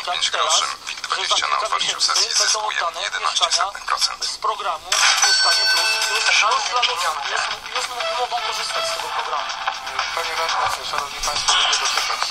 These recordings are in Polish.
65 groszy. WIG20 na otwarciu sesji zyskuje 11%. Z programu Mieszkanie Plus już mogą korzystać z tego programu. Panie radny, szanowni państwo, lubię dotykać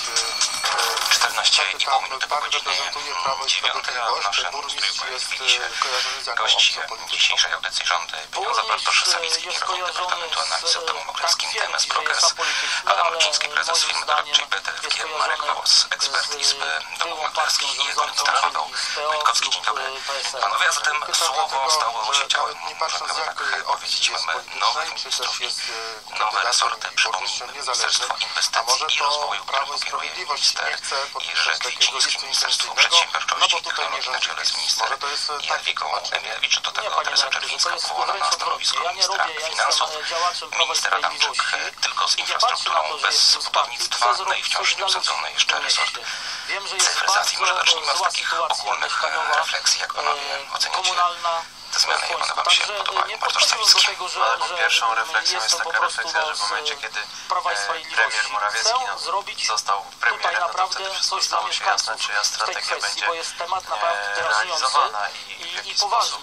14,5 minuty po pan godzinie reprezentuje Prawo i 9. Sprawiedliwość, Nasze burmistrz jest kojarzony z jaką gość opcją polityczną? dzisiejszej audycji rządy Pieniądze Bartosz Sawicki, kierownik Departamentu Analiz Autodemokracji TMS Progress, Adam Mroczynski, prezes firmy doradczej BTFG, Marek Małos, ekspert Izby Dokumentaryjskiej i ekonomista Paweł Wojtkowski. Dzień dobry. Panowie, a zatem słowo stało się ciałem. Nie patrząc jak powiedzieć, jest mamy nowych ministrów, nowe resorty, przypomnijmy, Ministerstwo Inwestycji i Rozwoju, Prawo i kieruje Sprawiedliwość nie chce Jerzy Kwieciński, Ministerstwo Przedsiębiorczości i Technologii na czele z minister Jadwigą Emilewicz, do tego Teresa Czerwińska powołana na stanowisko ministra finansów. Minister Adamczyk tylko z infrastrukturą, bez budownictwa, no i wciąż nie obsadzony jeszcze resort cyfryzacji. Może zacznijmy od takich ogólnych refleksji, jak panowie oceniacie te zmiany, jak one wam się podobają. Bartosz Sawicki. Pierwszą refleksją jest taka refleksja, że w momencie, kiedy premier Morawiecki został premierem, no to wtedy wszystko stało się jasne, czyja strategia będzie realizowana i w jaki sposób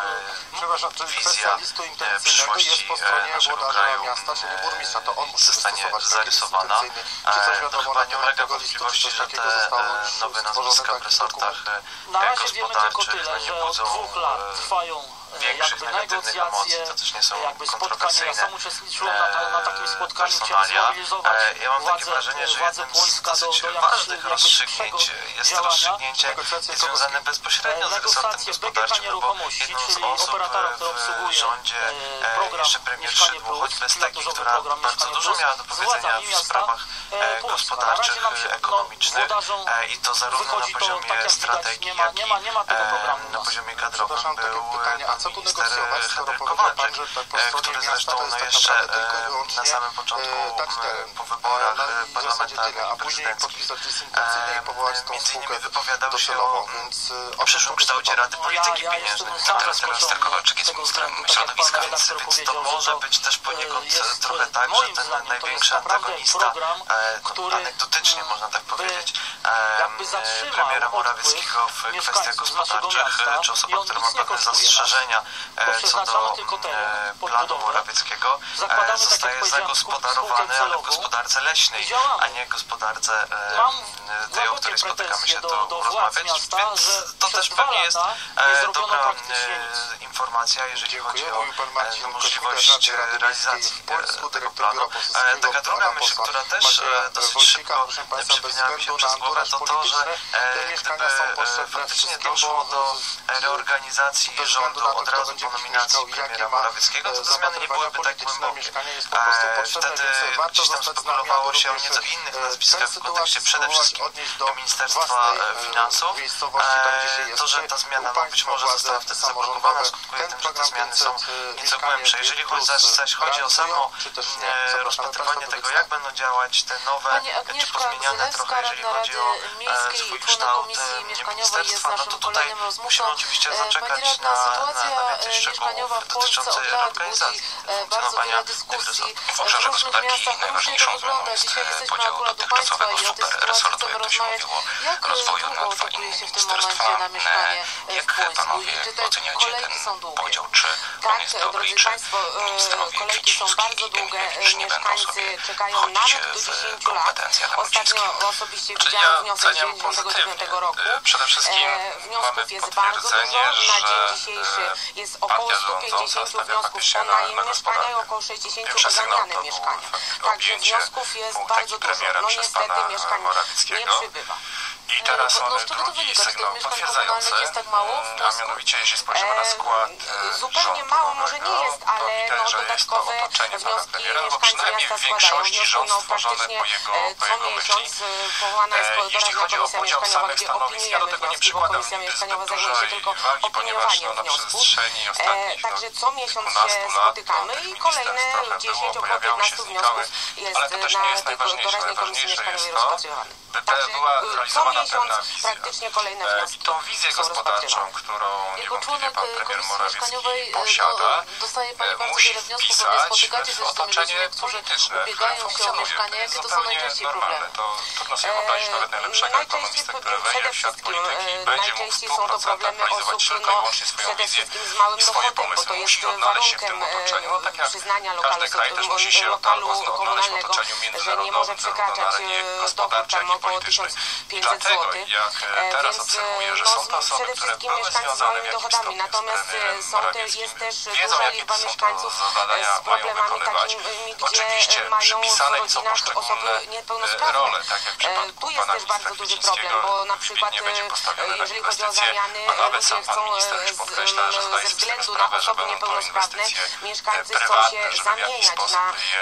wizja przyszłości naszego kraju zostanie zarysowana. To chyba nie ulega wątpliwości, że te nowe nazwiska w resortach gospodarczych nie budzą większych negatywnych emocji, to też nie są kontrowersyjne personalia. Ja mam takie wrażenie, że jednym z dosyć ważnych rozstrzygnięć jest rozstrzygnięcie związane bezpośrednio z resortem gospodarczym, no bo jedną z osób w rządzie, jeszcze premier Szydło, choćby z takich, która bardzo dużo miała do powiedzenia w sprawach gospodarczych, ekonomicznych i to zarówno na poziomie strategii, jak i na poziomie kadrowym był minister Kowalczyk, który zresztą jeszcze na samym początku po wyborach parlamentarnych i prezydenckich między innymi wypowiadał się o przyszłym kształcie Rady Polityki Pieniężnej. Teraz minister Kowalczyk jest ministrem środowiska, więc to może być też poniekąd trochę tak, że ten największy antagonista, anegdotycznie można tak powiedzieć, premiera Morawieckiego w kwestiach gospodarczych, czy osoba, która ma pewne zastrzeżenia co do planu Morawieckiego, zostaje zagospodarowany, ale w gospodarce leśnej, a nie gospodarce tej, o której spotykamy się tu rozmawiać, więc to też pewnie jest dobra informacja, jeżeli chodzi o możliwość realizacji tego planu. Taka druga myśl, która też dosyć szybko przypomniała mi się przez głowę, to to, że gdyby faktycznie doszło do reorganizacji rządu od razu po nominacji premiera Morawieckiego, to te zmiany nie byłyby tak głębokie. Wtedy gdzieś tam spekulowało się o nieco innych nazwiskach w kontekście przede wszystkim Ministerstwa Finansów. To, że ta zmiana być może została wtedy zablokowana, skutkuje tym, że te zmiany są nieco głębsze. Jeżeli zaś chodzi o samo rozpatrywanie tego, jak będą działać te nowe, czy pozmieniane trochę, jeżeli chodzi o swój kształt ministerstwa, no to tutaj musimy oczywiście zaczekać na więcej szczegółów dotyczących organizacji funkcjonowania tych resortów. W obszarze gospodarki najważniejszą zmianą jest podział dotychczasowego superresortu, jak to się mówiło, rozwoju na dwa inne ministerstwa. Jak panowie oceniacie ten podział? Czy on jest dobry i czy ministrowie Kwieciński i Emilewicz nie będą sobie chodzić w kompetencjach Mroczynskiego? Ja oceniam pozytywnie. Przede wszystkim mamy potwierdzenie, że partia rządząca stawia faktycznie na gospodarkę. Pierwszy sygnał to był objęcie funkcji premiera przez pana Morawieckiego. I teraz mamy drugi sygnał potwierdzający, a mianowicie jeśli spojrzymy na skład zupełnie rządu mało może nie jest, ale widać, że jest to otoczenie pana premiera, bo przynajmniej w większości rząd stworzony po jego myśli. Jeśli chodzi o podział samych stanowisk, ja do tego nie przykładam zbyt dużej wagi, ponieważ na przestrzeni ostatnich kilkunastu lat minister trochę było, pojawiały się, znikały, ale to też nie jest najważniejsze. Najważniejsze jest to, by była realizowana miesiąc praktycznie kolejne wnioski tą wizję gospodarczą, którą niewątpliwie pan premier Morawiecki posiada, dostaje pani bardzo musi wiele wniosków, wpisać spotykacie się w z tymi ludźmi, otoczenie którzy polityczne, ubiegają się o mieszkanie, jakie to są najczęściej problemy. To trudno sobie wyobrazić nawet najlepszego ekonomistę, który wejdzie w świat polityki i będzie mógł w 100% realizować tylko i wyłącznie swoją wizję i swoje pomysły. Musi odnaleźć się w tym otoczeniu. No tak jak każdy kraj też musi się odnaleźć w otoczeniu międzynarodowym, zarówno na arenie gospodarczej, jak i politycznej. I dlatego, jak teraz obserwuję, że są to osoby, które były związane w jakimś stopniu z premierem Morawieckim, wiedzą, jakie to są to zadania mają wykonywać. Oczywiście przypisane im są poszczególne role, tak jak w przypadku pana ministra Kwiecińskiego, nie będzie postawione na inwestycje, a nawet sam pan minister już podkreśla, że zdaje sobie z tego sprawę, że będą to inwestycje prywatne, żeby w jakiś sposób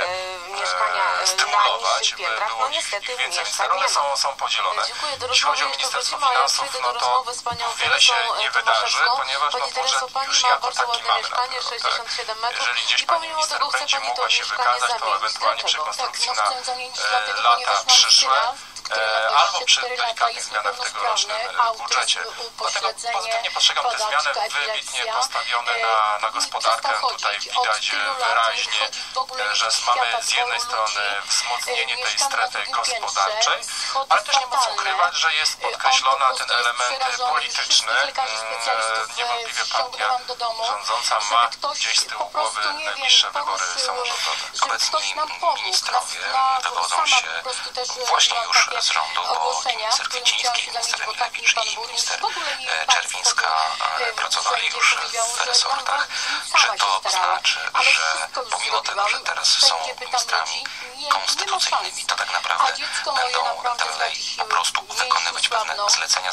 je stymulować, by było ich więcej. Te role są podzielone. Jeśli chodzi o Ministerstwo Finansów, no to wiele się nie wydarzy, ponieważ budżet już jako taki mamy na pewno. Jeżeli gdzieś pani minister będzie mogła się wykazać, to ewentualnie przy konstrukcji na lata przyszłe, albo przy delikatnych zmianach w tegorocznym budżecie. Dlatego pozytywnie postrzegam te zmiany wybitnie postawione na gospodarkę. Tutaj widać wyraźnie, że mamy z jednej strony wzmocnienie tej strefy gospodarczej, ale też nie ma co ukrywać, że jest podkreślona ten element polityczny. Niewątpliwie partia rządząca ma gdzieś z tyłu głowy najbliższe wybory samorządowe. Obecni ministrowie wywodzą się właśnie już z rządu, bo minister Kwieciński, minister Emilewicz i minister Czerwińska pracowali już w resortach. Czy to znaczy, że pomimo tego, że teraz są ministrami konstytucyjnymi, to tak naprawdę będą dalej po prostu wykonywać pewne zlecenia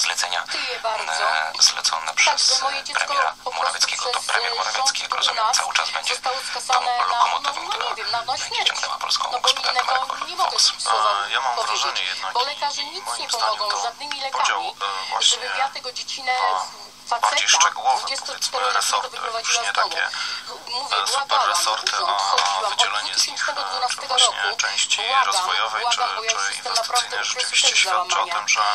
zlecone przez premiera Morawieckiego? To premier Morawiecki, jak rozumiem, cały czas będzie tą lokomotywą, która będzie ciągnęła polską gospodarkę na kurs. Ja mam wrażenie jednak, bo lekarze nic nie pomogą żadnymi lekami, żeby wiatr tego dziecinę bardziej szczegółowe, 24 lat wyprowadziła z domu. Mówię, super resorty, a wydzielenie z nich właśnie części rozwojowej czy inwestycyjnej rzeczywiście świadczy o tym, że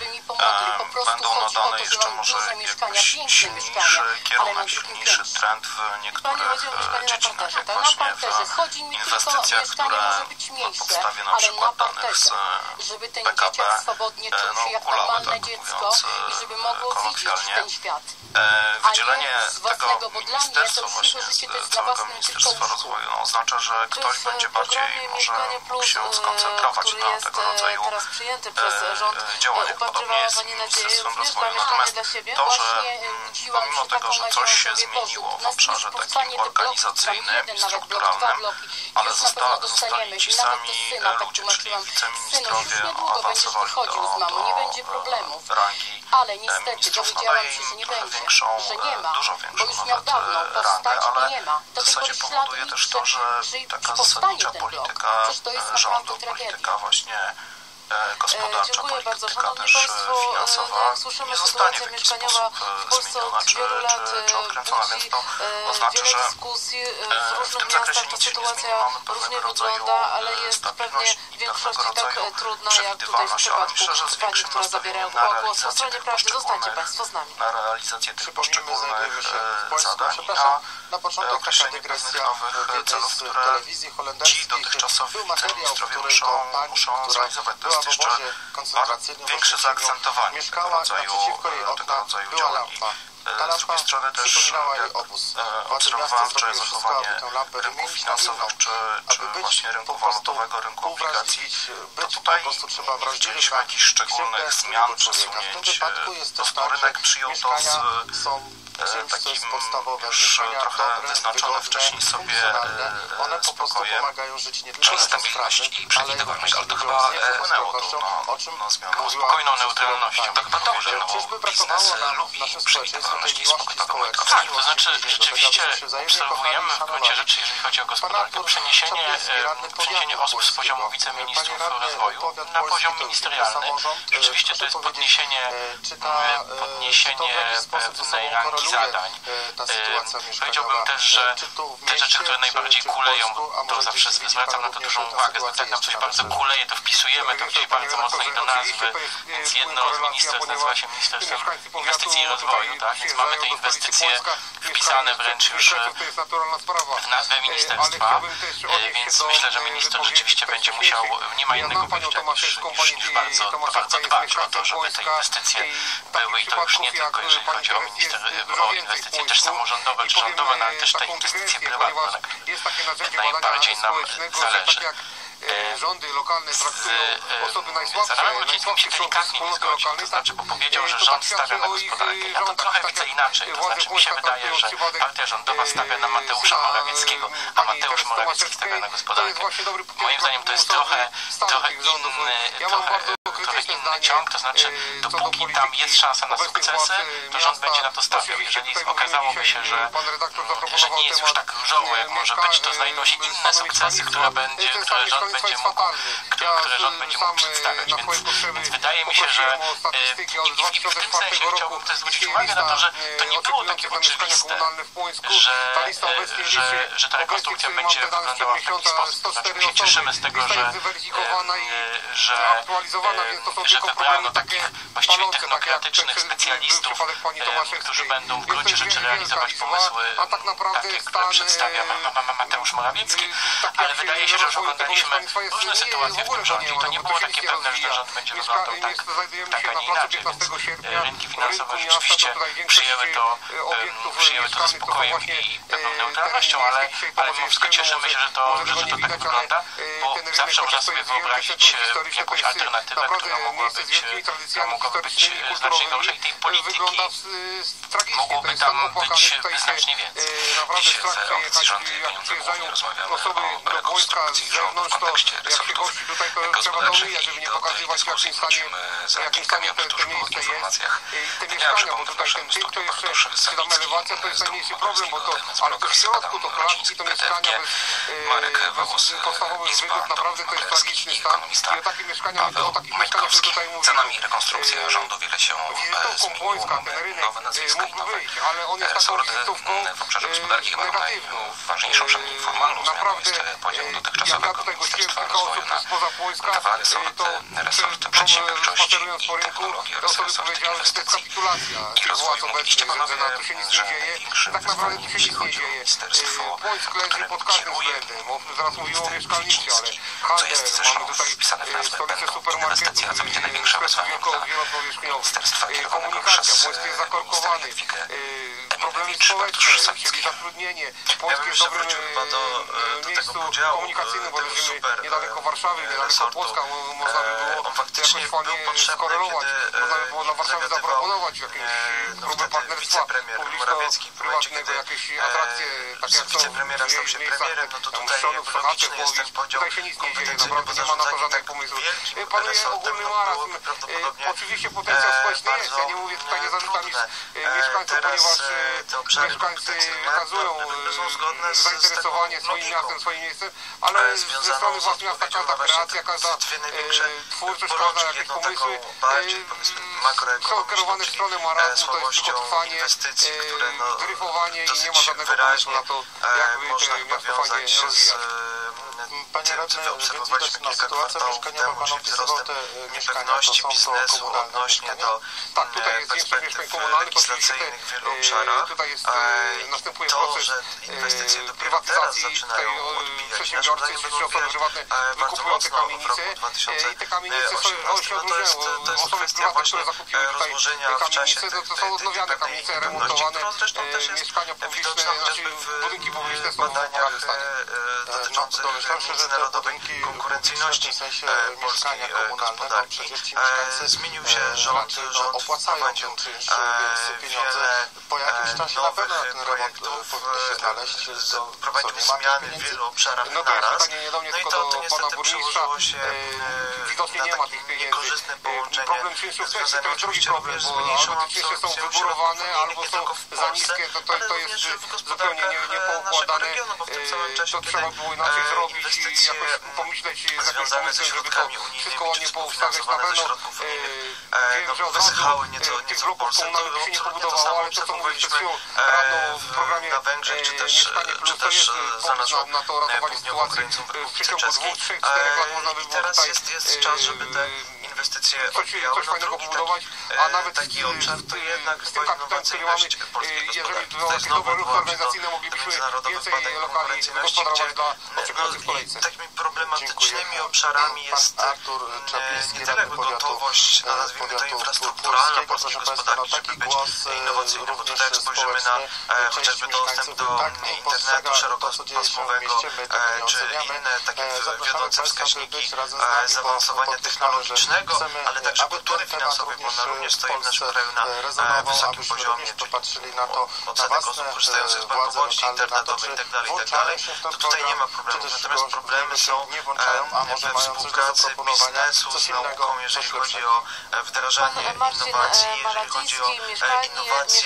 będą nadane jeszcze może jakiś silniejszy kierunek, silniejszy trend w niektórych dziedzinach, jak właśnie w inwestycjach, które na podstawie na przykład danych z PKB, no kulały, tak mówiąc kolokwialnie, wydzielenie tego ministerstwa właśnie z całego Ministerstwa Rozwoju oznacza, że ktoś będzie bardziej może mógł się skoncentrować na tego rodzaju działaniach, podobnie jest z Ministerstwem Rozwoju. Natomiast to, że pomimo tego, że coś się zmieniło w obszarze takim organizacyjnym i strukturalnym, ale zostali ci sami ludzie, czyli wiceministrowie awansowali do rangi ministrów, nadaje im większą, dużo większą nawet rangę, ale w zasadzie powoduje też to, że taka zasadnicza polityka rządu, polityka właśnie gospodarcza, polityka też finansowa nie zostanie w jakiś sposób zmieniona czy odkręcona, więc to oznacza, że w tym zakresie nic się nie zmieni, mamy pewnego rodzaju stabilność i pewnego rodzaju przewidywalność, ale myślę, że z większym nastawieniem na realizację tych poszczególnych zadań i na określenie pewnych nowych celów, które ci dotychczasowi wiceministrowie muszą zrealizować. To jest jeszcze większe zaakcentowanie tego rodzaju działań. Z drugiej strony też obserwowałem wczoraj zachowanie rynków finansowych czy właśnie rynku walutowego, rynku obligacji. To tutaj nie widzieliśmy jakichś szczególnych zmian, przesunięć. To rynek przyjął to z takim już trochę wyznaczone wcześniej sobie spokojem, czyli stabilność i przewidywalność, ale to chyba wpłynęło to na zmianę spokojną neutralnością. Tak chyba dobrze, no bo biznes lubi przewidywalność. działalności sportową. Tak, to znaczy rzeczywiście obserwujemy w gruncie rzeczy, jeżeli chodzi o gospodarkę, przeniesienie osób z poziomu wiceministrów rozwoju na poziom ministerialny. Rzeczywiście to jest podniesienie pewnej rangi zadań. Powiedziałbym też, że te rzeczy, które najbardziej kuleją, to zawsze zwracam na to dużą uwagę, jak nam coś bardzo kuleje, to wpisujemy to gdzieś bardzo mocno i do nazwy, więc jedno z ministerstw nazywa się Ministerstwem Inwestycji i Rozwoju, tak? Więc mamy te inwestycje wpisane wręcz już w nazwę ministerstwa, więc myślę, że minister rzeczywiście będzie musiał, nie ma innego wyjścia niż bardzo dbać o to, żeby te inwestycje były i to już nie tylko jeżeli chodzi o inwestycje też samorządowe czy rządowe, ale też te inwestycje prywatne. Najbardziej nam zależy. Rządy lokalne traktują osoby najsłabsze, najsłabsze delikatnie nie zgodził, to znaczy, bo powiedział, że rząd stawia na gospodarkę. Ja to trochę widzę inaczej, to znaczy mi się wydaje, że partia rządowa stawia na Mateusza Morawieckiego, a Mateusz Morawiecki stawia na gospodarkę. Moim zdaniem to jest trochę inny ciąg, to znaczy dopóki tam jest szansa na sukcesy, to rząd będzie na to stawiał. Jeżeli okazałoby się, że nie jest już tak różowo, jak może być, to znajdą się inne sukcesy, które rząd będzie mógł przedstawiać. Więc wydaje mi się, że i w tym sensie chciałbym też zwrócić uwagę na to, że to nie było takie oczywiste, że ta rekonstrukcja będzie wyglądała w taki sposób. Znaczy, my się cieszymy z tego, że wybrano takich właściwie technokratycznych specjalistów, którzy będą w gruncie rzeczy realizować pomysły takie, które przedstawia Mateusz Morawiecki, ale wydaje się, że już oglądaliśmy różne sytuacje w tym rządzie i to nie było takie pewne, że ten rząd będzie wyglądał tak, a nie inaczej, więc rynki finansowe rzeczywiście przyjęły to ze spokojem i pewną neutralnością, ale mimo wszystko cieszymy się, że to tak wygląda, bo zawsze można sobie wyobrazić jakąś alternatywę, która mogłaby być znacznie gorzej. Tej polityki mogłoby tam być znacznie więcej. Dziś w audycji Rząd i Pieniądze głównie rozmawiamy o rekonstrukcji rządu w kontekście resortów gospodarczych i do tej dyskusji wrócimy za kilka minut w tuż po informacjach dnia. Przypomnę, w naszym studiu Bartosz Sawicki z Domu Morawieckiego, z bloga Spadamy Rodzin z PTFG, Marek Wawus, Izba, Dom Maklerski, ekonomista Paweł Majkowski. Za nami rekonstrukcja rządu, wiele się zmieniło, mamy nowe nazwiska i nowe resorty. W obszarze gospodarki chyba najważniejszą, przynajmniej formalną zmianą jest podział dotychczasowego Ministerstwa Rozwoju na dwa resorty. Resort przedsiębiorczości i technologii oraz resort inwestycji i rozwoju. Mogliście panowie, że największym wyzwaniem, jeśli chodzi o ministerstwo, któremu kieruje minister Kwieciński, co jest zresztą wpisane w nazwę, będą inwestycje, co będzie największe wyzwanie dla Ministerstwa kierowanego przez minister Jadwigę Emilewicz, Bartosz Sawicki. Ja bym jeszcze wrócił chyba do tego podziału, tego super niedaleko Warszawy, niedaleko Płocka, można by było on faktycznie jakoś fajnie skorelować, można by było na Warszawę zaproponować jakieś próby partnerstwa publiczno-prywatnego, jakieś atrakcje, takie jak wicepremiera stał się premierem, no to tutaj logiczny jest ten podział. Tutaj się nic nie dzieje, naprawdę nie ma na to żadnych pomysłów. Panuje ogólny marazm. Oczywiście potencjał społeczny jest, ja nie mówię tutaj, nie zarzucam nic mieszkańców, ponieważ mieszkańcy wykazują zainteresowanie swoim miastem, swoim miejscem, ale ze strony władz miasta każda kreacja, każda twórczość, każda jakieś pomysły są kierowane w stronę marazmu, to jest tylko trwanie, dryfowanie i nie ma żadnego pomysłu na to, jakby te miasto fajnie rozwijać. Panie radny, więc widać na sytuację mieszkaniowa, pan opisywał te mieszkania, to są to komunalne mieszkania. Tak, tutaj jest większość mieszkań komunalnych, oczywiście tutaj jest, następuje proces prywatyzacji, tutaj przedsiębiorcy czy osoby prywatne wykupują te kamienice i te kamienice się odróżniają. Osoby prywatne, które zakupiły tutaj kamienice, to są odnowiane kamienice, remontowane, mieszkania publiczne, znaczy budynki publiczne są w poprawnym stanie. Dotyczących międzynarodowej konkurencyjności polskiej gospodarki. Zmienił się rząd wprowadził wiele nowych projektów, prowadził zmiany w wielu obszarach naraz. No i to niestety przełożyło się na takie niekorzystne połączenie związane oczywiście również z mniejszą absorpcją środków unijnych, nie tylko w Polsce, ale również w gospodarkach naszego regionu, bo w tym samym czasie, kiedy inwestycje związane ze środkami unijnymi czy współfinansowane ze środków unijnych wysychały nieco w Polsce, to samo obserwowaliśmy na Węgrzech, czy też za naszą południową granicą w Republice Czeskiej. I teraz jest czas, żeby te inwestycje odbijały. No drugi taki obszar to jednak innowacyjność polskiej gospodarki. To jest znowu odwołam się do międzynarodowych badań konkurencyjności, gdzie takimi problematycznymi obszarami jest nie tyle gotowość, nazwijmy to infrastrukturalna polskiej gospodarki, żeby być innowacyjną, bo tutaj jak spojrzymy na chociażby dostęp do internetu szerokopasmowego, czy inne takie wiodące wskaźniki zaawansowania technologicznego, ale także kultury finansowej, bo ona również stoi w naszym kraju na wysokim poziomie, czyli odsetek osób korzystających z bankowości internetowej itd., to tutaj nie ma problemów. Natomiast problemy są we współpracy biznesu z nauką, jeżeli chodzi o wdrażanie innowacji, jeżeli chodzi o innowacje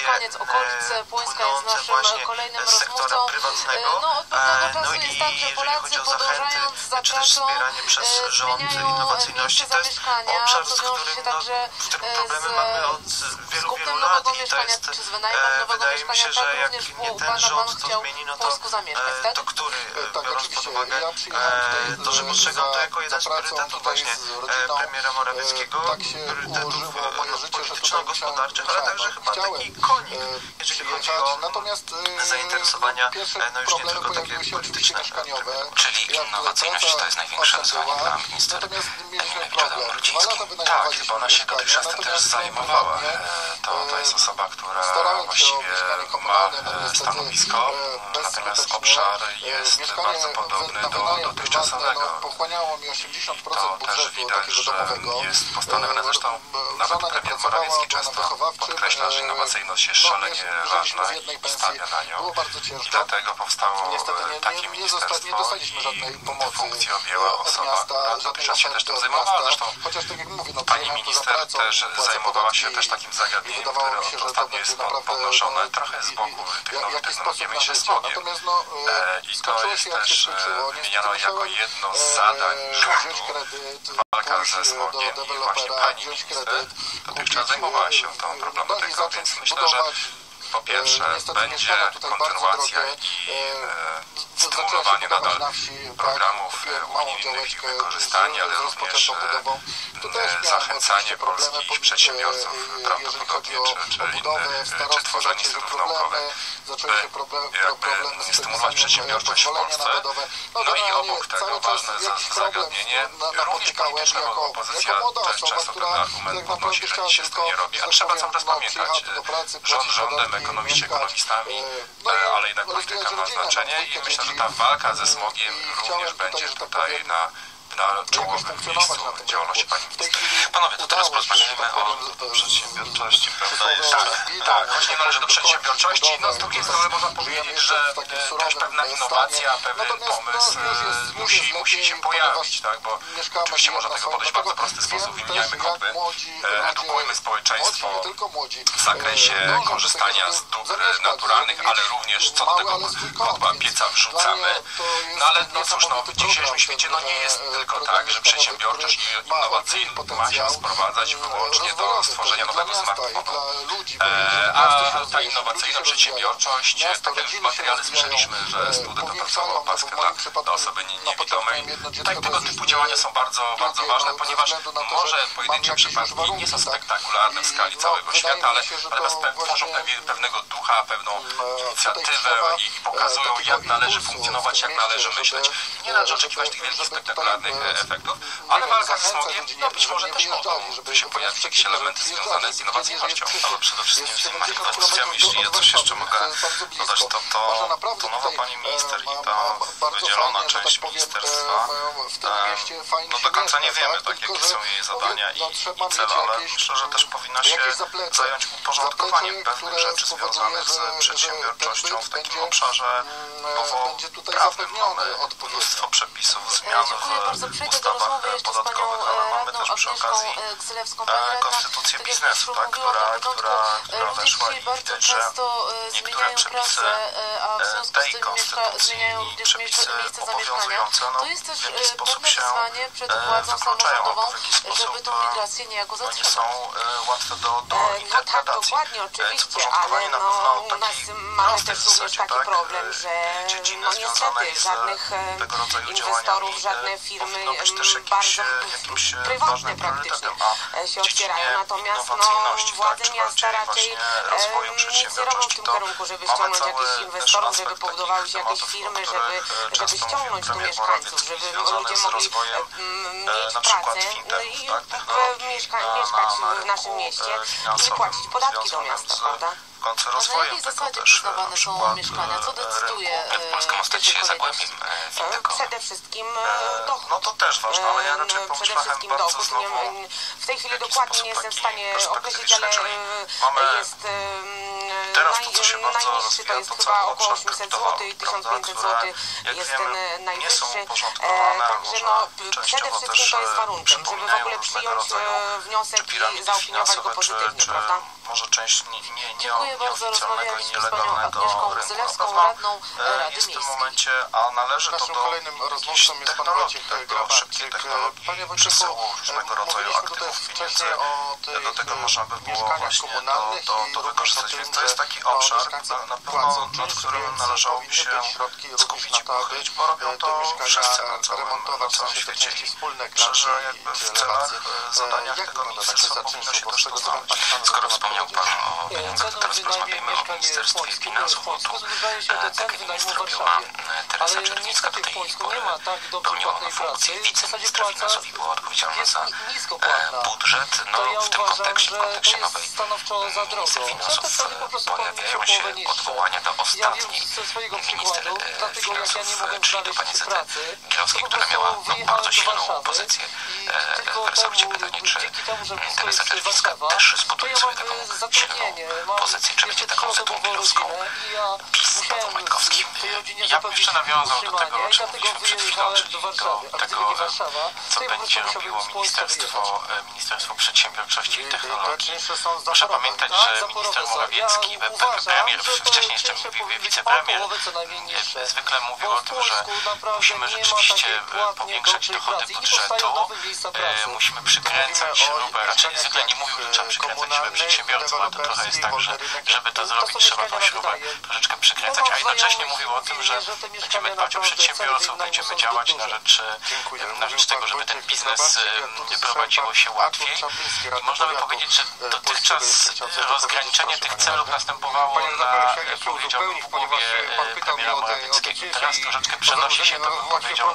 płynące właśnie z sektora prywatnego. No i jeżeli chodzi o zachęty, czy też wspieranie przez rząd innowacyjności, to jest obszar, z którym problemy mamy od wielu lat i to jest, wydaje mi się, że jak nie ten rząd to zmieni, no to który, biorąc pod uwagę to, że postrzegam to jako jeden z priorytetów właśnie premiera Morawieckiego, priorytetów polityczno-gospodarczych, ale także chyba taki konik, jeżeli chodzi o zainteresowania, no już nie tylko takie polityczne. Czyli innowacyjność to jest największe wyzwanie dla minister Brudzińskiej. Tak, bo ona się dotychczas tym też zajmowała. To jest osoba, która właściwie ma stanowisko, natomiast obszar jest bardzo podobny do dotychczasowego. Pochłaniało mi 80% to też widać, że jest postawione, zresztą nawet premier Morawiecki często podkreśla, że innowacyjność jest szalenie ważna i stawia na nią. I dlatego powstało takie ministerstwo i funkcję objęła osoba, która dotychczas się też tym zajmowała. Zresztą pani minister też zajmowała się też takim zagadnieniem, które ostatnio jest podnoszone trochę z boku tych nowych technologii, myślę, smogiem. I to jest też wymieniano jako jedno z zadań rządu walka ze smogiem i właśnie pani minister dotychczas zajmowała się tą problematyką, więc myślę, że po pierwsze będzie kontynuacja i stymulowanie nadal programów unijnych i wykorzystanie, ale również zachęcanie polskich przedsiębiorców prawdopodobnie, czy tworzenie instytutów naukowych, jakby stymulować przedsiębiorczość w Polsce. No i obok tego ważne zagadnienie, również polityczne, bo opozycja też często ten argument podnosi, że nic się z tym nie robi. A trzeba cały czas pamiętać, rząd rządem, ekonomiści ekonomistami, ale jednak polityka ma znaczenie i myślę, że ta walka ze smogiem również będzie tutaj na czołowym miejscu działalności pani minister. Panowie, to teraz porozmawiamy o przedsiębiorczości, prawda? Tak, właśnie należy do przedsiębiorczości. No z drugiej strony można powiedzieć, że też pewna innowacja, pewien pomysł musi się pojawić, tak? Bo oczywiście można tego podejść w bardzo prosty sposób. Wymieniajmy kopy, edukujmy społeczeństwo w zakresie korzystania z dóbr naturalnych, ale również co do tego kotła pieca wrzucamy. No ale no cóż, no w dzisiejszym świecie no nie jest tylko tak, że przedsiębiorczość innowacyjna ma się sprowadzać wyłącznie do stworzenia nowego smartfonu. A ta innowacyjna przedsiębiorczość, tak jak w materiale słyszeliśmy, że student opracował opaskę dla osoby niewidomej. Tutaj tego typu działania są bardzo, bardzo ważne, ponieważ może pojedyncze przypadki nie są spektakularne w skali całego świata, ale natomiast tworzą pewnego ducha, pewną inicjatywę i pokazują, jak należy funkcjonować, jak należy myśleć. Nie należy oczekiwać tych wielkich, spektakularnych efektów, ale walka ze smogiem, no być może też mogą się pojawić jakieś elementy związane z innowacyjnością, ale przede wszystkim z tymi manifestacjami. Jeśli ja coś jeszcze mogę dodać, to nowa pani minister i ta wydzielona część ministerstwa, no do końca nie wiemy, tak, jakie są jej zadania i cele, ale myślę, że też powinna się zająć uporządkowaniem pewnych rzeczy związanych z przedsiębiorczością w takim obszarze prawnym. Mamy mnóstwo przepisów, zmian w ustawach podatkowych, ale mamy też przy okazji konstytucję biznesu, tak, która weszła i widać, że niektóre przepisy tej konstytucji i przepisy obowiązujące w jakiś sposób się wykluczają, w jakiś sposób nie są łatwe do interpretacji. Uporządkowanie na pewno takiej prostej w zasadzie, tak, dziedziny związanej z tego rodzaju działaniami powinno być też jakimś ważnym priorytetem, a się otwierają, natomiast władze miasta raczej nic nie robią w tym kierunku, żeby ściągnąć jakichś inwestorów, żeby pobudowały się jakieś firmy, żeby ściągnąć tu mieszkańców, żeby ludzie mogli mieć pracę i mieszkać w naszym mieście i płacić podatki do miasta, prawda? Na jakiej zasadzie przyznawane są mieszkania? Co decyduje? Przede wszystkim dochód. No to też ważne, ale ja raczej pomyślałem bardzo znowu w tej chwili dokładnie nie jestem w stanie określić, ale jest najniższy to jest chyba około 800 zł i 1500 zł jest ten najwyższy. Także przede wszystkim to jest warunkiem, żeby w ogóle przyjąć wniosek i zaopiniować go pozytywnie, prawda? Może część Dziękuję bardzo. Rozmawialiśmy z panią Agnieszką Zylewską, radną Rady jest w tym Miejskiej. momencie, a należy to Naszym do kolejnym rozmówcą jest pan Wojciech Grabarczyk. Panie Wojciechu, różnego rodzaju aktywów pieniędzy. Do tego można by było właśnie to wykorzystać. Więc to jest taki obszar, na pewno nad którym należałoby się skupić i pochylić, bo robią to wszyscy na całym świecie. Myślę, że jakby w celach, zadaniach tego ministerstwa powinno się też to znaleźć. Skoro wspomniał Pan o pieniądzach, to teraz porozmawiajmy o Ministerstwie Finansów, bo tu, tak jak minister mówiła Teresa Czerwińska, do tej pory pełniła ona funkcję wiceministra finansów i była odpowiedzialna za budżet. No w tym kontekście nowej minister finansów pojawiają się odwołania do ostatniej minister finansów, czyli do pani Zety Gilowskiej, która miała bardzo silną pozycję w resorcie. Pytanie, czy Teresa Czerwińska też zbuduje sobie taką silną pozycję, czy będzie taką Zetą Gilowską PiS pod Wojtkowskim. Ja bym jeszcze nawiązał do tego, o czym mówiliśmy przed chwilą, czyli do tego, co będzie robiło Ministerstwo Przedsiębiorczości i Technologii. Proszę pamiętać, że minister Morawiecki, premier, wcześniej jeszcze wicepremier, zwykle mówił o tym, że musimy rzeczywiście powiększać dochody budżetu, musimy przykręcać śrubę, raczej zwykle nie mówił, że trzeba przykręcać śrubę przedsiębiorców, ale to trochę jest tak, że żeby to zrobić, trzeba tą śrubę troszeczkę przykręcać, a jednocześnie mówił o tym, że będziemy dbać o przedsiębiorców, będziemy działać na rzecz tego, żeby ten biznes prowadziło się łatwiej. I można by powiedzieć, że dotychczas rozgraniczenie tych celów następowało na, powiedziałbym, w głowie premiera Morawieckiego. Teraz troszeczkę przenosi się to, bym powiedział,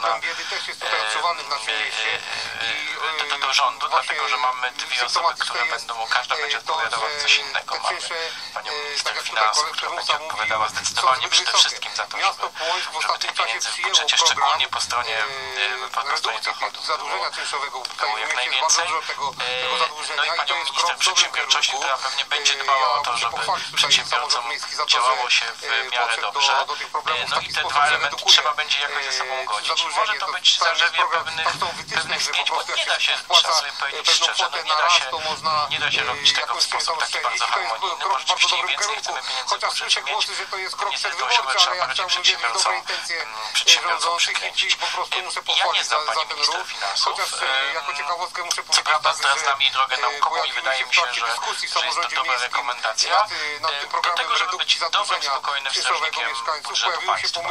do rządu, dlatego że mamy dwie osoby, które będą, każda będzie odpowiadała za coś innego. Mamy panią minister finansów, która będzie odpowiadała zdecydowanie przede wszystkim za to, żeby tych pieniędzy w budżecie, szczególnie po stronie dochodów, było jak najwięcej. No i panią minister przedsiębiorczości, która pewnie będzie dbała o to, żeby przedsiębiorcom działało się w miarę dobrze. No i te dwa elementy trzeba będzie jakoś ze sobą godzić. Może to być zarzewie pewnych zdjęć, bo nie da się, trzeba sobie powiedzieć szczerze, no nie da się robić tego w sposób taki bardzo harmonijny, bo rzeczywiście im więcej chcemy pieniędzy w budżecie mieć, niestety to osiągnąć trzeba bardziej przedsiębiorcom przykręcić. Ja nie znam pani minister finansów. Co prawda teraz znam jej drogę naukową i wydaje mi się, że jest to dobra rekomendacja do tego, żeby być dobrym, spokojnym strażnikiem budżetu państwa.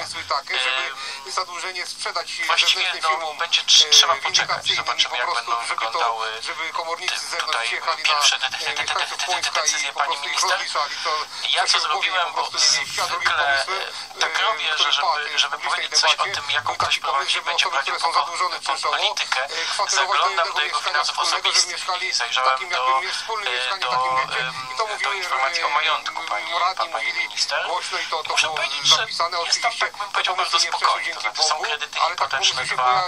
Właściwie będzie trzeba poczekać, zobaczymy jak będą wyglądały tutaj pierwsze Płońska i po prostu ich rozliczali, to ja co zrobiłem, bo zwykle tak robię, że żeby powiedzieć coś o tym, jaką ktoś prowadzi, będzie prowadził politykę, zaglądam do jego finansów osobistych i zajrzałem do informacji o majątku pani minister. Muszę powiedzieć, że jest tam, tak bym powiedział, bardzo spokojnie. To znaczy są kredyty hipoteczne,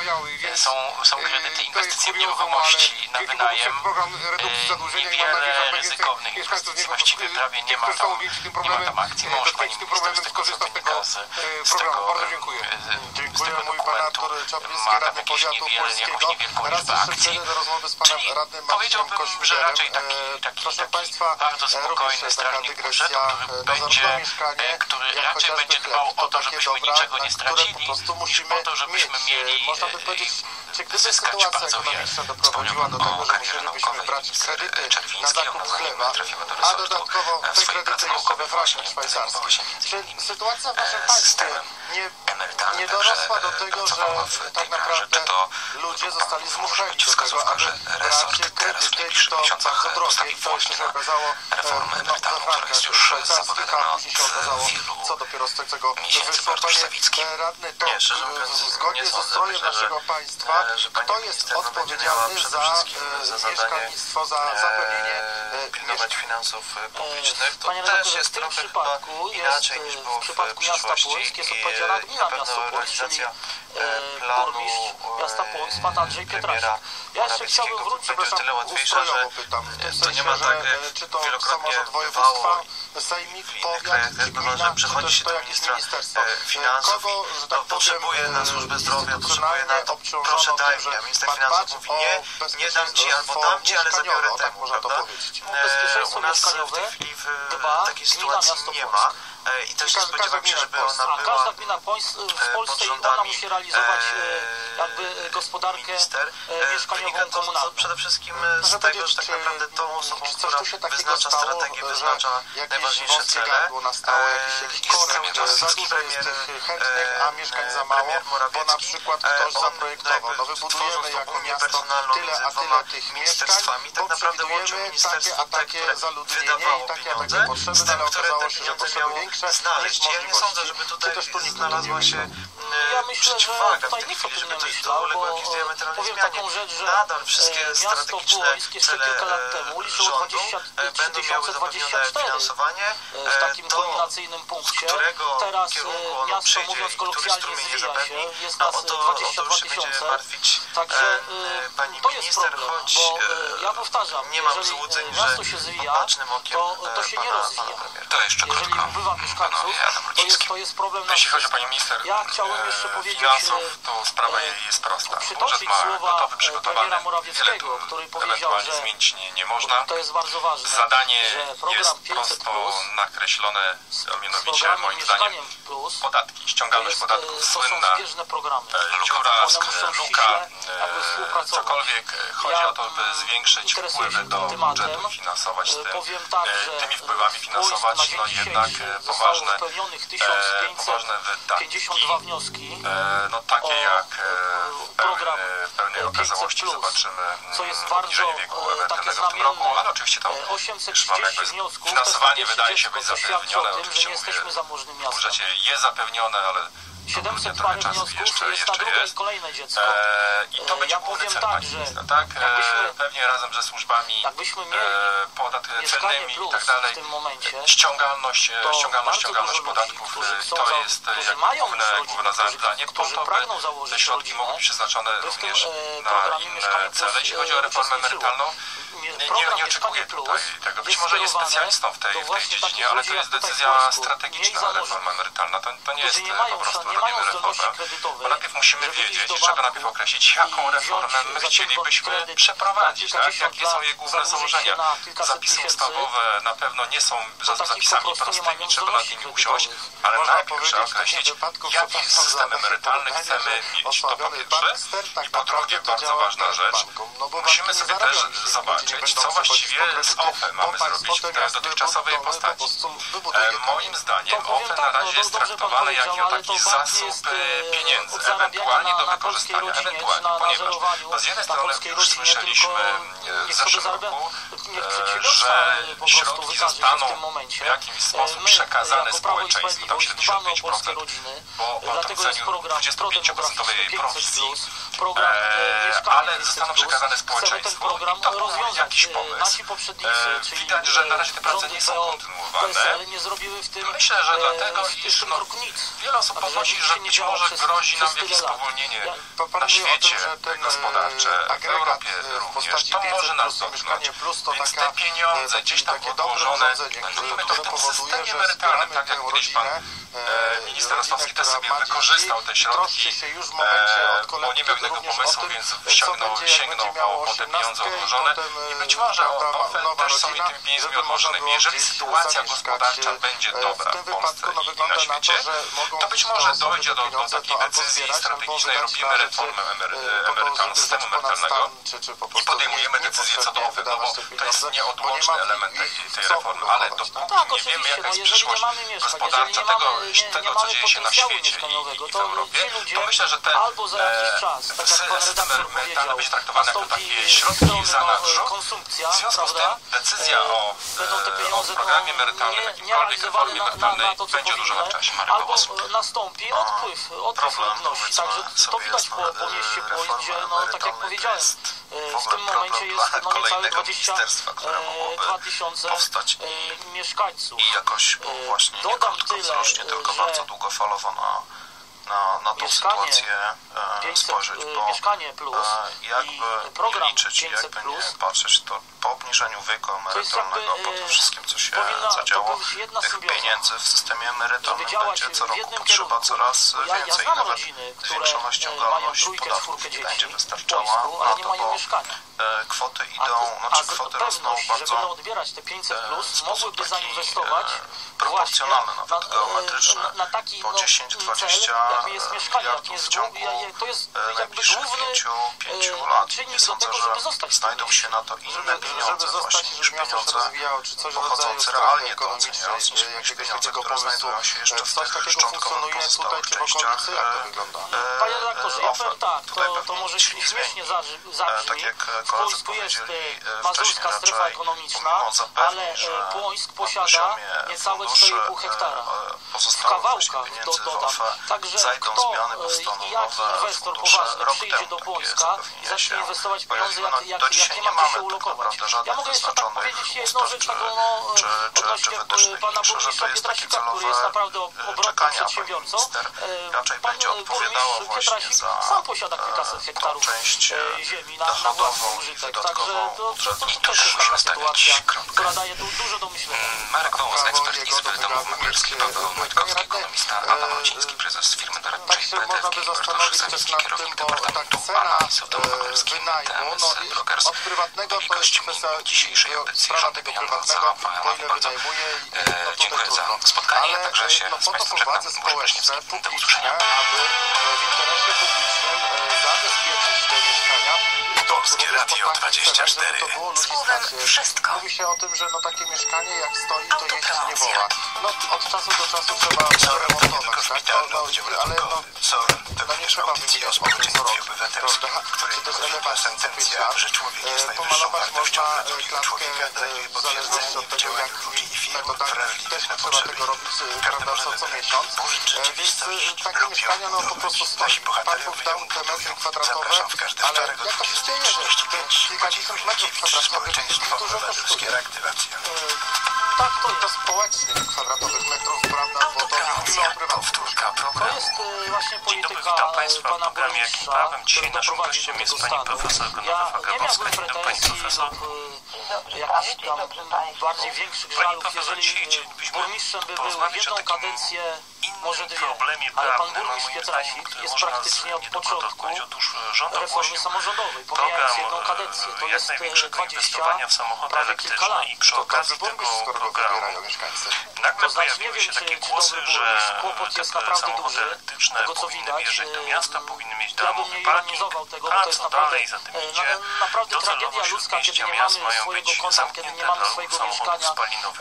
są kredyty inwestycje w nieruchomości na wynajem, niewiele ryzykownych inwestycji, właściwie prawie nie ma tam akcji. Mąż pani minister z tego co wynika z tego dokumentu ma tam jakąś niewielką liczbę akcji. Czyli powiedziałbym, że raczej taki bardzo spokojny strażnik budżetu, który raczej będzie dbał o to, żebyśmy niczego nie stracili, niż o to, żebyśmy mieli zyskać bardzo wiele. Doprowadziła do tego, że musielibyśmy brać kredyty na zakup chleba, a dodatkowo te kredyty jeszcze we frankach szwajcarskich. Czy sytuacja w naszym państwie nie dorosła do tego, że tak naprawdę ludzie zostali zmuszeni do tego, aby brać kredyty i to bardzo drogie. To jeszcze się okazało we frankach szwajcarskich, a później się okazało, co dopiero z tego wyszło. Panie radny, to zgodnie z ustrojem naszego państwa, kto jest odpowiedzialny za mieszkalnictwo, za zapewnienie pilnować finansów publicznych? To Panie też jest w tym trochę przypadku inaczej niż było w przypadku miasta Płońsk jest odpowiedzialna gmina miasta Płońsk, czyli burmistrz miasta Płońsk, pan Andrzej Pietraszek. Ja jeszcze chciałbym wrócić, ustrojowo pytam, w tym sensie, że czy to samorząd województwa, sejmik, powiat, czy gmina, czy też to jakieś ministerstwo. Kogo, że tak powiem, na służbę zdrowia, potrzebuje na to, proszę obciążono daj tym, mi, że a minister ma finansów dbać mówi o nie dam ci albo dam ci, ale zabiorę tak temu, można to prawda? powiedzieć. Bezpieczeństwo U nas w mieszkaniowe tej chwili dba takiej gmina sytuacji miasto nie Płońsk. ma i też spodziewam się, żeby ona A była każda gmina w Polsce ona musi realizować jakby gospodarkę mieszkaniową komunalną. Przede wszystkim z tego, że tak naprawdę tą osobą, która wyznacza strategię, wyznacza najważniejsze cele, jakiś korek, za dużo jest tych chętnych, a mieszkań za mało, bo na przykład ktoś zaprojektował, no wybudujemy jako miasto tyle a tyle tych mieszkań, bo przewidujemy takie a takie zaludnienie i takie a takie potrzeby, ale okazało się, że potrzeby większe niż możliwości. Ja nie sądzę, żeby tutaj znalazła się Ja myślę, że tutaj nikt o tym nie myślał, bo powiem taką rzecz, że nadal wszystkie miasto strategiczne Płońsk jeszcze kilka lat temu liczyło 2024 w takim kulminacyjnym punkcie. Teraz miasto, mówiąc kolokwialnie, zwija się, jest nas 22 tysiące. Także to jest problem, bo ja powtarzam, jeżeli miasto się zwija, to się nie rozwija. Jeżeli ubywa mieszkańców, to jest problem na jeśli chodzi o panią minister Ja chciałem jeszcze powiedzieć, finansów, to sprawa jest prosta. Przytoczyć słowa premiera Morawieckiego, który powiedział, że zmienić nie można. to jest bardzo ważne, Zadanie że program jest 500+, prosto nakreślone, mianowicie programem moim zdaniem Mieszkaniem Plus, podatki, ściągalność podatków to są słynna zbieżne programy. dziura, One muszą luka, ściśle jakby współpracować. cokolwiek. Chodzi o to, by zwiększyć interesuję wpływy się do tym tematem. budżetu, finansować Powiem tak, że tymi wpływami finansować, Płońsk no na dzień jednak dzisiejszy poważne zostało wypełnionych poważne 1552 wnioski. no takie jak program pełnej okazałości 500+, zobaczymy co jest bardzo obniżenie wieku takie emerytalnego w tym roku, ale oczywiście to 830 wniosków, finansowanie wydaje się być świadczy zapewnione, o tym, że oczywiście nie jesteśmy zamożnym w miastem. budżecie jest zapewnione, ale 700 parę wniosków to jest na drugie i kolejne dziecko. I to będzie główny cel tak, pani że minister, tak? Pewnie razem ze służbami jakbyśmy mieli celnymi i tak dalej. W tym momencie ściągalność podatków to jest główne zadanie, po to, by te środki mogły być przeznaczone również na inne cele. Jeśli chodzi o reformę emerytalną, nie oczekuję tutaj tego. Być może jest specjalistą w tej dziedzinie, ale to jest decyzja strategiczna, reforma emerytalna. To nie jest po prostu robimy reformę, bo najpierw musimy wiedzieć, trzeba najpierw określić, jaką reformę my chcielibyśmy przeprowadzić, tak? Jakie są jej główne założenia. Zapisy ustawowe na pewno nie są zapisami prostymi, trzeba nad nimi usiąść, ale najpierw trzeba określić, jaki system emerytalny chcemy mieć, to po pierwsze. I po drugie, bardzo ważna rzecz, musimy sobie też zobaczyć, powiedzieć, co właściwie z OFE mamy zrobić w dotychczasowej postaci. Moim zdaniem OFE na razie jest traktowane jako taki zasób pieniędzy, ewentualnie do wykorzystania, ponieważ z jednej strony już słyszeliśmy w zeszłym roku, że środki zostaną w jakiś sposób przekazane społeczeństwu, tam 75%, bo o tym ceniu 25% prowizji, ale zostaną przekazane społeczeństwu i to był jakiś pomysł. Widać, że na razie te prace nie są kontynuowane. Myślę, że dlatego, iż wiele osób podnosi, że być może grozi nam jakieś spowolnienie na świecie gospodarcze, w Europie również. To może nas dotknąć, więc te pieniądze gdzieś tam odłożone, nazwijmy to w tym systemie emerytalnym, tak jak kiedyś pan minister Rostowski też sobie wykorzystał te środki, bo nie miał innego pomysłu, więc sięgnął po te pieniądze odłożone i być może OFE też są tymi pieniędzmi odłożonymi. Jeżeli sytuacja gospodarcza będzie dobra w Polsce i na świecie, to być może dojdzie do takiej decyzji strategicznej, robimy reformę emerytalną, systemu emerytalnego i podejmujemy decyzję co do OFE, no bo to jest nieodłączny element tej reformy, ale dopóki nie wiemy, jaka jest przyszłość gospodarcza tego, co dzieje się na świecie i w Europie, to myślę, że system emerytalny będzie traktowany jako takie środki zanadrzu. W związku z tym decyzja o programie emerytalnym, jakimkolwiek reformie emerytalnej będzie odłożona w czasie. Albo nastąpi odpływ ludności, także to widać po mieście Płońsk, gdzie, tak jak powiedziałem, w tym momencie jest niecałe 22 tysiące mieszkańców. I jakoś właśnie niekrótko wzrośnie, tylko bardzo długofalowo na tą sytuację spojrzeć, bo Mieszkanie Plus jakby program liczyć, 500 jakby plus, nie patrzeć, to po obniżeniu wieku emerytalnego, po tym wszystkim, co się zadziało, tych pieniędzy w systemie emerytalnym będzie co roku potrzeba coraz więcej. Ja Nawet rodziny, zwiększona ściągalność podatków nie będzie wystarczała na to, bo kwoty idą, kwoty rosną bardzo żeby odbierać te 500 plus, mogłyby zainwestować proporcjonalne, nawet geometryczne, na taki po 10-20 jest mieszkanie, miliardów w ciągu to jest najbliższych 5 lat. Nie sądzę, że znajdą się na to inne pieniądze właśnie niż pieniądze pochodzące realnie do oceniania, niż pieniądze, które znajdują się jeszcze w tych szczątkowych pozostałych częściach. Panie redaktorze, ja powiem tak, to może śmiesznie zabrzmi. W Płońsku jest mazurska strefa ekonomiczna, ale Płońsk posiada niecałe 4,5 hektara. W kawałkach dodam. Także kto i jaki inwestor poważny przyjdzie do Płońska i zacznie inwestować pieniądze, jakie ma gdzie się ulokować. Ja mogę jeszcze tak powiedzieć jedną rzecz taką odnośnie pana burmistrza Pietrasika, który jest naprawdę obrotnym przedsiębiorcą. Pan burmistrz Pietrasik sam posiada kilkaset hektarów ziemi na własny użytek. Także to też jest taka sytuacja, która daje dużo do myślenia. Marek Wołos, ekspert Izby Domów Maklerskich, Paweł Wojtkowski, ekonomista, Adam Ruciński, prezes firmy doradczej BDFG, Bartosz Zemski, kierownik Departamentu Analiz Domów Maklerskich, TMS Broker's. Od prywatnego I gościem dzisiejszej audycji rządy pieniądze zachowała bardzo. Dziękuję za spotkanie, także się z Państwem żegnam. Wojciech Śniewski, do usłyszenia. Aby w interesie publicznym zabezpieczyć te mieszkania. Polskie Radio 24. Słowem wszystko. Mówi się o tym, że takie mieszkanie jak stoi, to jeść nie woła. Od czasu do czasu trzeba remontować, tak? Ale nie trzeba wymieniać pozorowych, prawda? Czy też elewacji pomalować można klatkę w zależności od tego, jak metodami też nie trzeba tego robić, prawda, co miesiąc. Więc takie mieszkania po prostu stoi. Pan dał te metry kwadratowe, ale jak to się dzieje, że te kilkadziesiąt metrów kwadratowych dużo kosztuje. Tak, to społecznych kwadratowych metrów, prawda, bo to nie mówimy o prywatnych. To jest właśnie polityka pana burmistrza, który doprowadził do tego stanu. Ja nie miałbym pretensji lub jakichś tam bardziej większych żalów, jeżeli burmistrzem by był jedną kadencję, może dwie, ale pan burmistrz Pietrasik jest praktycznie od początku reformy samorządowej, pomijając jedną kadencję. To jest 20, prawie kilka lat. To dobry burmistrz, skoro go wybierają mieszkańcy. To znaczy nie wiem, czy dobry burmistrz, kłopot jest naprawdę duży, tego co widać. Ja bym nie ironizował tego, bo to jest naprawdę tragedia ludzka, kiedy nie mamy swojego konta, kiedy nie mamy swojego mieszkania.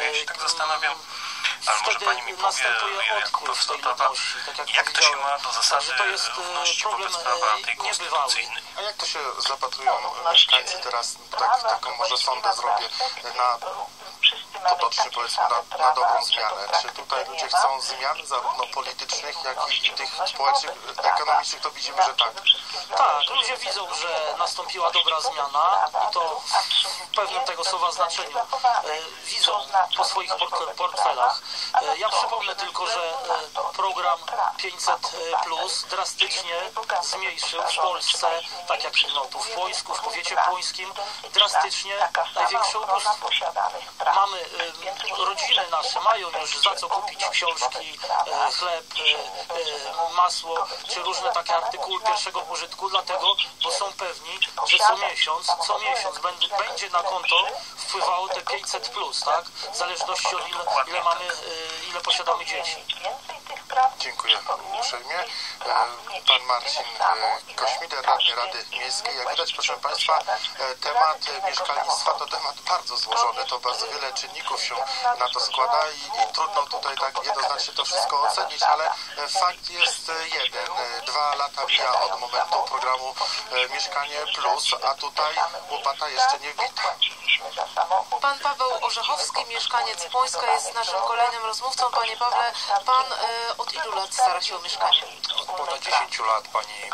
Wtedy następuje odpływ tej ludności, tak jak powiedziałem. Także to jest problem niebywały. A jak to się zapatrują mieszkańcy teraz, taką może sondę zrobię, na potocznie powiedzmy na dobrą zmianę? Czy tutaj ludzie chcą zmian zarówno politycznych, jak i tych społecznych, ekonomicznych, to widzimy, że tak? Tak, ludzie widzą, że nastąpiła dobra zmiana i to w pewnym tego słowa znaczeniu. Widzą po swoich portfelach. Ja przypomnę tylko, że program 500+ drastycznie zmniejszył w Polsce, tak jak tu w Płońsku, w powiecie płońskim, drastycznie największe ubóstwo. Mamy, rodziny nasze mają już za co kupić książki, chleb, masło, czy różne takie artykuły pierwszego użytku, dlatego, bo są pewni, że co miesiąc będzie na konto wpływało te 500+, tak? W zależności od ile posiadamy dzieci. Dziękuję uprzejmie. Pan Marcin Kośmider, radny Rady Miejskiej. Jak widać, proszę Państwa, temat mieszkalnictwa to temat bardzo złożony. To bardzo wiele czynników się na to składa i trudno tutaj tak jednoznacznie to wszystko ocenić, ale fakt jest jeden. 2 lata mija od momentu programu Mieszkanie Plus, a tutaj łopata jeszcze nie wbita. Pan Paweł Orzechowski, mieszkaniec Płońska, jest naszym kolejnym rozmówcą. Panie Pawle, pan od ilu lat stara się o mieszkanie? Od ponad 10 lat, pani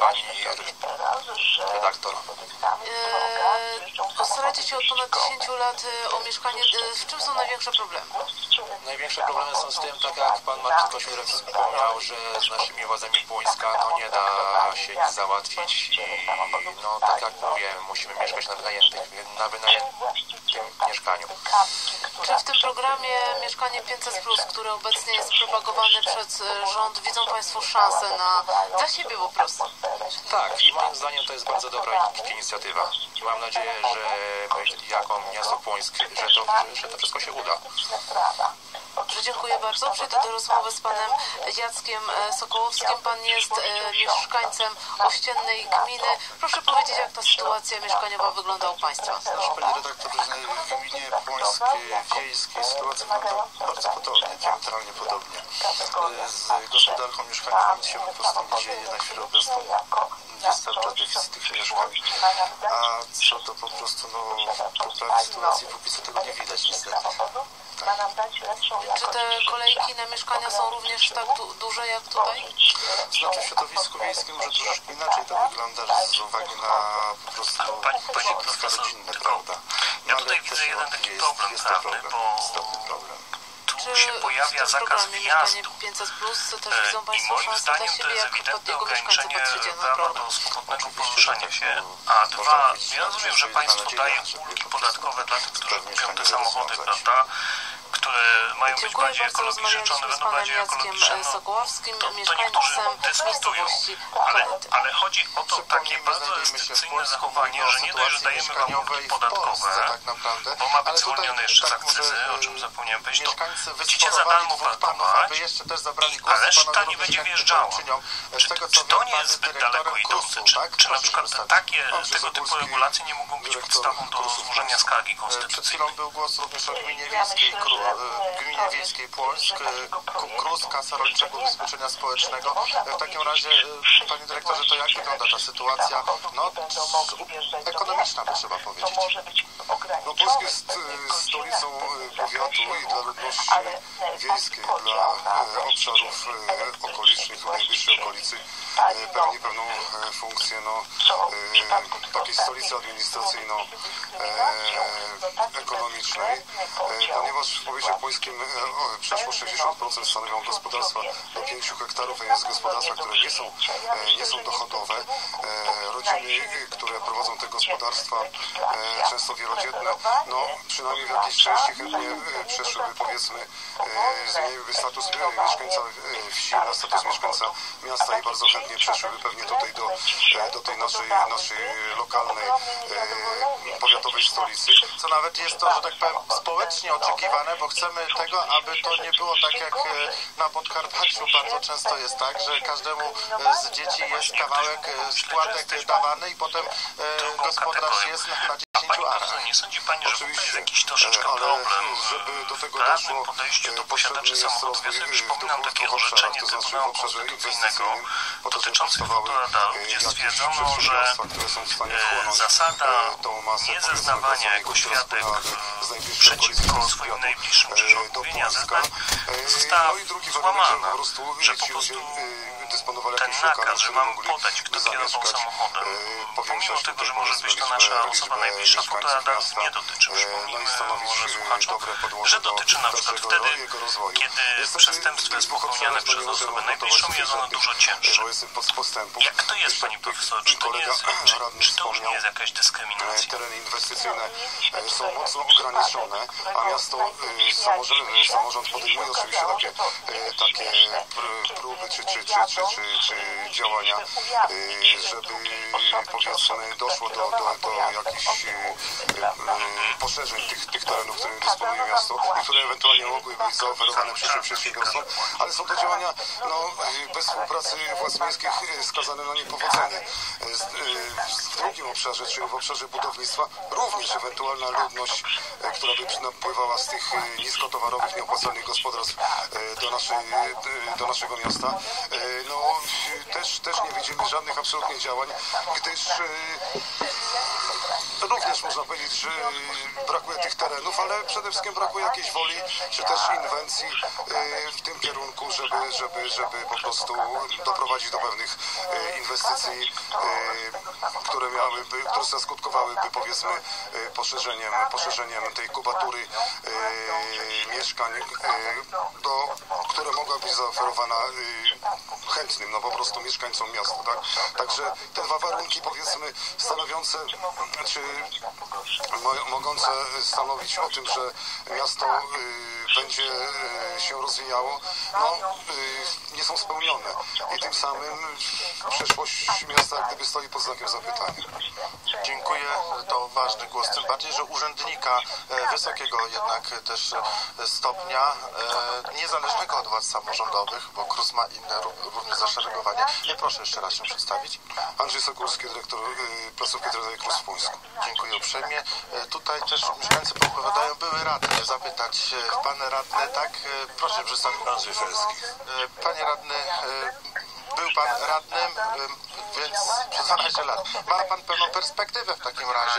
redaktor. Staracie się od ponad 10 lat o mieszkanie. W czym są największe problemy? Największe problemy są z tym, tak jak pan Marcin Kośmider wspomniał, że z naszymi władzami Płońska nie da się nic załatwić i tak jak mówię, musimy mieszkać na wynajętym mieszkaniu. Czy w tym programie Mieszkanie 500+, który obecnie jest propagowany przez rząd, widzą Państwo szansę na dla siebie po prostu? Tak, i moim zdaniem to jest bardzo dobra inicjatywa. I mam nadzieję, że my jako miasto Płońskie, że to wszystko się uda. Dziękuję bardzo. Przejdę do rozmowy z panem Jackiem Sokołowskim. Pan jest mieszkańcem ościennej gminy. Proszę powiedzieć, jak ta sytuacja mieszkaniowa wygląda u Państwa? Panie redaktorze, w gminie Płońskiej Wiejskiej sytuacja wygląda bardzo podobnie, diametralnie podobnie. Z gospodarką mieszkaniową nic się po prostu nie dzieje. Na chwilę obecną jest cały czas deficyt tych mieszkań. A co to po prostu poprawi sytuację, póki co tego nie widać niestety. Czy te kolejki na mieszkania są również tak duże jak tutaj? Znaczy w środowisku wiejskim może troszeczkę inaczej to wygląda z uwagi na po prostu środowiska rodzinne, prawda? Ja tutaj widzę jeden taki problem prawny, bo tu się pojawia zakaz wjazdu i moim zdaniem to jest ewidentne ograniczenie prawa do swobodnego poruszania się, a dwa, ja rozumiem, że państwo daje ulgi podatkowe dla tych, którzy kupią te samochody, prawda, które mają być bardziej ekologicznie, czy one będą bardziej ekologiczne, to niektórzy dyskutują, ale chodzi o to takie bardzo restrykcyjne zachowanie, że nie dość, że dajemy wam ulgi podatkowe, bo ma być zwolnione jeszcze z akcyzy, o czym zapomniałem powiedzieć, to będziecie za darmo parkować, a reszta nie będzie wjeżdżała. Czy to nie jest zbyt daleko idące? Czy na przykład tego typu regulacje nie mogą być podstawą do złożenia skargi konstytucyjnej? Przed chwilą był głos również o gminie wiejskiej Płońsk, KRUS, Kasa Rolniczego Ubezpieczenia Społecznego. W takim razie, panie dyrektorze, to jak wygląda ta sytuacja? Ekonomiczna, by trzeba powiedzieć. Płońsk jest stolicą powiatu i dla ludności wiejskiej, dla obszarów okolicznych, najbliższej okolicy pełni pewną funkcję takiej stolicy administracyjno-ekonomicznej, ponieważ ponieważ w powiecie płońskim przeszło 60% stanowią gospodarstwa do 5 hektarów, a jest gospodarstwa, które nie są dochodowe. Rodziny, które prowadzą te gospodarstwa, często wielodzietne, no przynajmniej w jakiejś części chętnie przeszłyby, powiedzmy, zmieniłyby status mieszkańca wsi na status mieszkańca miasta i bardzo chętnie przeszłyby pewnie tutaj do tej naszej lokalnej, powiatowej stolicy. Co nawet jest to, że tak powiem, społecznie oczekiwane, bo chcemy tego, aby to nie było tak jak na Podkarpaciu bardzo często jest tak, że każdemu z dzieci jest kawałek składek dawany i potem gospodarz jest na 10 arach. Nie sądzi Pani, że Oczywiście, to jest jakiś troszeczkę problem żeby do tego w doszło, realnym podejściu do posiadaczy jest samochodów? Ja sobie przypominam w takie dwóch obszarach, orzeczenie to znaczy w Trybunału obszarze Konstytucyjnego inwestycyjnym, po to, żeby dotyczące powstawały radaru, gdzie jakieś stwierdzono, że przedsiębiorstwa, które są w stanie wchłonąć zasada tą masę, niezeznawania jako świadek przeciwko swoim najbliższym czy odmówienia zeznań została złamana, że po prostu ten nakaz, że mam podać, kto kierował samochodem, pomimo tego, że może być to nasza osoba najbliższa, to radaru nie dotyczy. Przypomnijmy może słuchaczom, że dotyczy na przykład wtedy, kiedy przestępstwo jest popełniane przez osobę najbliższą i jest ono dużo cięższe. Jak to jest, Pani Profesor? Czy to już nie jest jakaś dyskryminacja? Tereny inwestycyjne są mocno ograniczone, a miasto, samorząd podejmuje oczywiście takie próby czy działania, żeby powiedzmy doszło do jakichś poszerzeń tych terenów, którymi dysponuje miasto i które ewentualnie mogły być zaoferowane przyszłym przedsiębiorstwom, ale są to działania bez współpracy władz miejskich skazane na niepowodzenie. W drugim obszarze, czyli w obszarze budownictwa, również ewentualna ludność, która by napływała z tych niskotowarowych, nieopłacalnych gospodarstw do naszego miasta, też nie widzimy żadnych absolutnie działań, gdyż również można powiedzieć, że brakuje tych terenów, ale przede wszystkim brakuje jakiejś woli, czy też inwencji w tym kierunku, żeby po prostu doprowadzić do pewnych inwestycji, które zaskutkowałyby, powiedzmy, poszerzeniem tej kubatury mieszkań, które mogła być zaoferowana chętnym, po prostu mieszkańcom miasta, tak? Także te dwa warunki, powiedzmy, stanowiące, czy mogące stanowić o tym, że miasto będzie się rozwijało, nie są spełnione. I tym samym przyszłość miasta jak gdyby stoi pod znakiem zapytania. Dziękuję, to ważny głos, tym bardziej, że urzędnika wysokiego jednak też stopnia, niezależnego od władz samorządowych, bo KRUS ma inne również zaszeregowanie. Proszę jeszcze raz się przedstawić. Andrzej Sokulski, dyrektor placówki Trezowej KRUS w Płońsku. Dziękuję uprzejmie. Tutaj też mieszkańcy podpowiadają, były radny, zapytać pan radny, tak? Proszę przedstawić. Andrzej Felski. Panie radny, był pan radnym, więc przez 12 lat. Ma pan pewną perspektywę w takim razie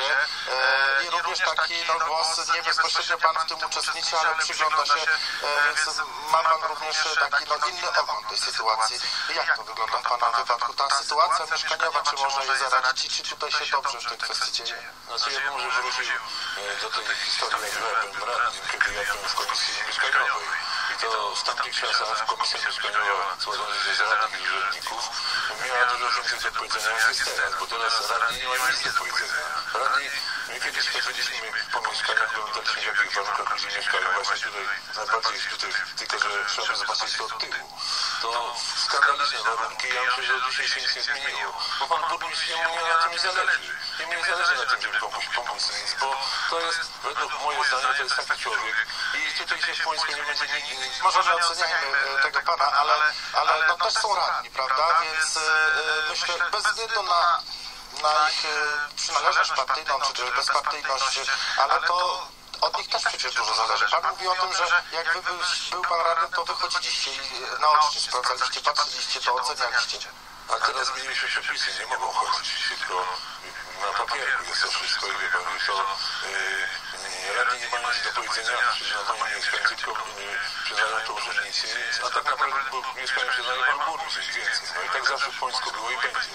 i również taki głos, nie bezpośrednio pan w tym uczestniczy, ale przygląda się, więc ma pan również taki inny ogląd tej sytuacji. Jak to wygląda w pana wypadku? Ta sytuacja mieszkaniowa, czy można jej zaradzić i czy tutaj się dobrze w tej kwestii dzieje? Znaczy ja bym może wrócił do tej historii, jak byłem radnym, kiedy ja byłem w komisji mieszkaniowej. I to w tamtych czasach komisja mieszkaniowa składana z radnych i urzędników miała dużo więcej do powiedzenia niż jest teraz, bo teraz radni nie mają nic do powiedzenia. Radni, my kiedyś chodziliśmy po mieszkaniach, oglądaliśmy w jakich warunkach ludzie mieszkają. Właśnie tutaj, najbardziej tutaj, tylko że trzeba by zobaczyć to od tyłu. To skandaliczne warunki, ja myślę, że dzisiaj się nic nie zmieniło. Bo pan burmistrz nie na tym nie zależy. Jemu nie zależy na tym, żeby komuś pomóc nic, bo to jest, według moje zdanie, to jest taki człowiek. I tutaj się w Płońsku nie będzie nigdy. Może nie oceniajmy tego pana, ale też są radni, prawda? Więc myślę, bez względu na ich przynależność partyjną, czy też bezpartyjność, ale to od nich też przecież dużo zależy. Pan mówi o tym, że jakby był pan radnym, to wychodziliście i naocznie sprawdzaliście, patrzyliście, to ocenialiście. A teraz zmieniliśmy przepisy, nie mogą chodzić, tylko na papierku jest to wszystko i wie pan, to radni nie mają nic do powiedzenia, przyznają mieszkańcy, tylko przyznają to urzędnicy, a tak naprawdę mieszkają przyznaje pan burmistrz, nic więcej. No i tak zawsze w Płońsku było i będzie.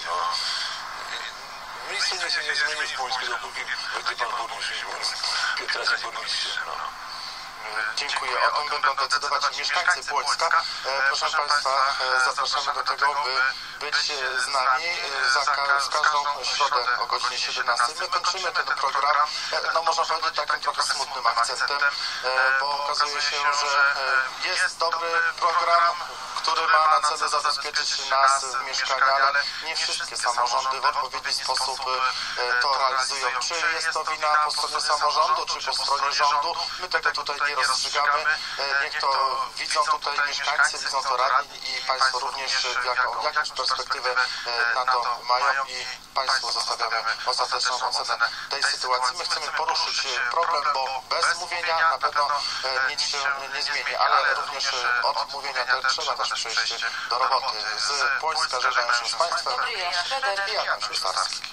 Miejsce nie się nie zmieni w Płońsku, dopóki będzie pan burmistrz Piotrasem burmistrzem. Dziękuję. O tym będą decydować mieszkańcy Płońska. Proszę Państwa, zapraszamy do tego, by być z nami z każdą środę o godzinie 17. My kończymy ten program, no można powiedzieć takim trochę smutnym akcentem, bo okazuje się, że jest dobry program, który ma na celu zabezpieczyć nas w mieszkaniu, ale nie wszystkie samorządy w odpowiedni sposób to realizują. Czy jest to wina po stronie samorządu, czy po stronie rządu? My tego tutaj nie rozstrzygamy. Niech to widzą tutaj mieszkańcy, widzą to radni i Państwo również jakąś perspektywę na to mają i Państwu zostawiamy ostateczną ocenę tej sytuacji. My chcemy poruszyć problem, bo bez mówienia na pewno nic się nie zmieni, ale również od mówienia trzeba też przejść do roboty. Z Płońska żegnają się z Państwem i Adam Ślusarski.